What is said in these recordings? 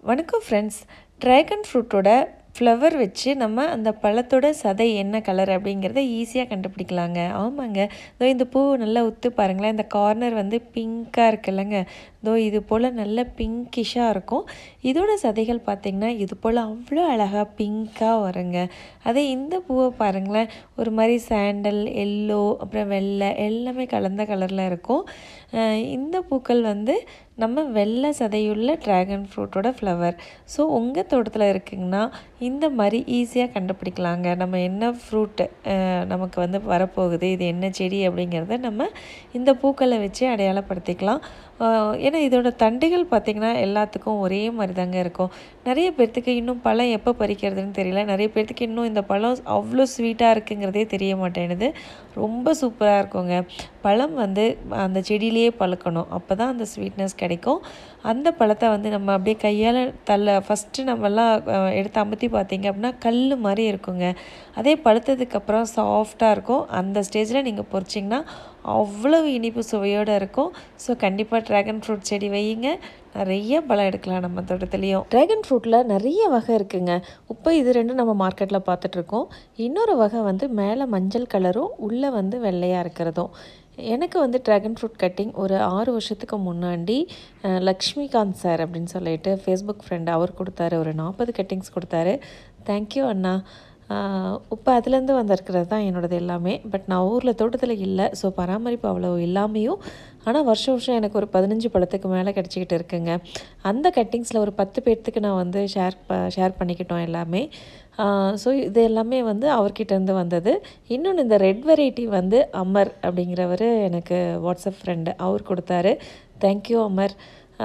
வணக்கம் friends. Dragon ஃப்ரூட்டோட flower வச்சு நம்ம அந்த பழத்தோட சதை என்ன கலர் அப்படிங்கிறத ஈஸியாக கண்டுபிடிக்கலாங்க. ஆமாங்க, இதோ இந்த பூ நல்லா உத்து பாருங்களேன். இந்த கார்னர் வந்து பிங்க்காக இருக்குல்லங்க, இதோ இது போல் நல்ல பிங்கிஷாக இருக்கும். இதோட சதைகள் பார்த்திங்கன்னா இது போல் அவ்வளோ அழகாக பிங்க்காக வருங்க. அதே இந்த பூவை பாருங்களேன், ஒரு மாதிரி சாண்டல், எல்லோ, அப்புறம் வெள்ளை எல்லாமே கலந்த கலரில் இருக்கும். இந்த பூக்கள் வந்து நம்ம வெள்ளை சதையுள்ள ட்ராகன் ஃப்ரூட்டோட ஃப்ளவர். ஸோ உங்கள் தோட்டத்தில் இருக்குங்கன்னா இந்த மாதிரி ஈஸியாக கண்டுபிடிக்கலாங்க. நம்ம என்ன ஃப்ரூட்டு நமக்கு வந்து வரப்போகுது, இது என்ன செடி அப்படிங்கிறத நம்ம இந்த பூக்களை வச்சு அடையாளப்படுத்திக்கலாம். ஏன்னா இதோட தண்டுகள் பார்த்திங்கன்னா எல்லாத்துக்கும் ஒரே மாதிரி தாங்க இருக்கும். நிறைய பேர்த்துக்கு இன்னும் பழம் எப்போ பறிக்கிறதுன்னு தெரியல. நிறைய பேர்த்துக்கு இன்னும் இந்த பழம் அவ்வளோ ஸ்வீட்டாக இருக்குங்கிறதே தெரிய மாட்டேனுது. ரொம்ப சூப்பராக இருக்குங்க. பழம் வந்து அந்த செடியிலேயே பழுக்கணும், அப்போ தான் அந்த ஸ்வீட்னஸ் கிடைக்கும். அந்த பழத்தை வந்து நம்ம அப்படியே கையால் ஃபஸ்ட்டு நம்மலாம் எடுத்து அமுத்தி பார்த்திங்க அப்படின்னா கல் மாதிரி இருக்குங்க. அதே பழுத்ததுக்கப்புறம் சாஃப்டாக இருக்கும். அந்த ஸ்டேஜில் நீங்கள் பொறிச்சிங்கன்னா அவ்வளவு இனிப்பு சுவையோடு இருக்கும். ஸோ கண்டிப்பாக ட்ராகன் ஃப்ரூட் செடி வையுங்க, நிறைய பழம் எடுக்கலாம் நம்ம தோட்டத்துலேயும். ட்ராகன் ஃப்ரூட்டில் நிறைய வகை இருக்குங்க. இப்போ இது ரெண்டும் நம்ம மார்க்கெட்டில் பார்த்துட்ருக்கோம். இன்னொரு வகை வந்து மேலே மஞ்சள் கலரும் உள்ளே வந்து வெள்ளையாக இருக்கிறதும். எனக்கு வந்து ட்ராகன் ஃப்ரூட் கட்டிங் ஒரு 6 வருஷத்துக்கு முன்னாடி லக்ஷ்மிகாந்த் சார் அப்படின்னு சொல்லிட்டு ஃபேஸ்புக் ஃப்ரெண்ட் அவர் கொடுத்தாரு. ஒரு 40 கட்டிங்ஸ் கொடுத்தாரு. தேங்க்யூ அண்ணா. இப்போ அதுலேருந்து வந்திருக்கிறது தான் என்னோடது எல்லாமே. பட் நான் ஊரில் தோட்டத்தில் இல்லை, ஸோ பராமரிப்பு அவ்வளோ இல்லாமையும் ஆனால் வருஷம் எனக்கு ஒரு 15 பழத்துக்கு மேலே கிடச்சிக்கிட்டு இருக்குங்க. அந்த கட்டிங்ஸில் ஒரு 10 பேர்த்துக்கு நான் வந்து ஷேர் பண்ணிக்கிட்டோம் எல்லாமே. ஸோ இது எல்லாமே வந்து அவர்கிட்டேருந்து வந்தது. இன்னொன்று இந்த ரெட் வெரைட்டி வந்து அமர் அப்படிங்கிறவர் எனக்கு வாட்ஸ்அப் ஃப்ரெண்டு அவர் கொடுத்தாரு. தேங்க்யூ அமர்.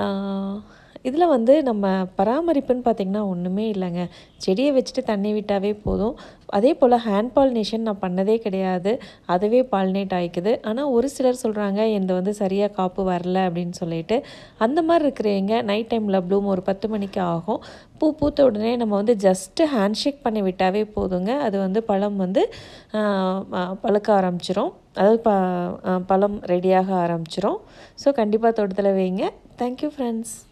இதில் வந்து நம்ம பராமரிப்புன்னு பார்த்திங்கன்னா ஒன்றுமே இல்லைங்க. செடியை வச்சுட்டு தண்ணி விட்டாவே போதும். அதே போல் ஹேண்ட் பாலினேஷன் நான் பண்ணதே கிடையாது, அதுவே பாலினேட் ஆகிக்குது. ஆனால் ஒரு சிலர் சொல்கிறாங்க இந்த வந்து சரியாக காப்பு வரல அப்படின்னு சொல்லிட்டு. அந்த மாதிரி இருக்கிறவங்க நைட் டைமில் ப்ளூம் ஒரு 10 மணிக்கு ஆகும். பூத்த உடனே நம்ம வந்து ஜஸ்ட்டு ஹேண்ட் ஷேக் பண்ணி விட்டாவே போதுங்க. அது வந்து பழம் வந்து பழுக்க ஆரம்பிச்சிரும், அதாவது பழம் ரெடியாக ஆரம்பிச்சிரும். ஸோ கண்டிப்பாக தோட்டத்தில் வைங்க. Thank you friends.